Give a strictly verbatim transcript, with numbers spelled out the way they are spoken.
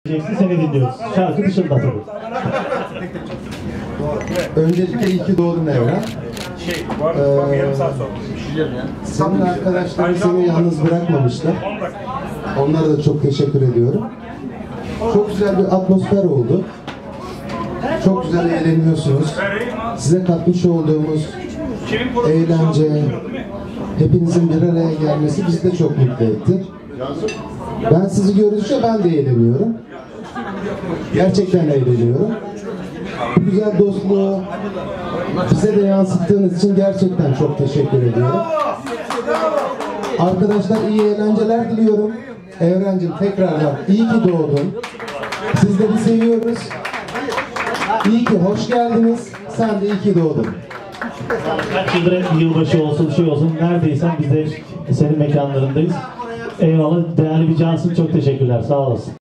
Seni dinliyoruz. Şarkı dışında tabii. Öncelikle iyi ki doğdun Evren. Şey, var mı? Ee, yarım saat sonra. Senin arkadaşların seni yalnız bırakmamışlar. Onlara da çok teşekkür ediyorum. Çok güzel bir atmosfer oldu. Çok güzel eğleniyorsunuz. Size katmış olduğumuz eğlence, hepinizin bir araya gelmesi bizi de çok mutlu etti. Ben sizi görünce ben de eğleniyorum. Gerçekten eğleniyorum. Bu güzel dostluğu bize de yansıttığınız için gerçekten çok teşekkür ediyorum. Arkadaşlar iyi eğlenceler diliyorum. Evrencim tekrardan iyi ki doğdun. Sizleri seviyoruz. İyi ki hoş geldiniz. Sen de iyi ki doğdun. Kaç yıldır yılbaşı olsun, şey olsun, neredeysen biz de senin mekanlarındayız. Eyvallah, değerli bir cansın, çok teşekkürler, sağ olasın.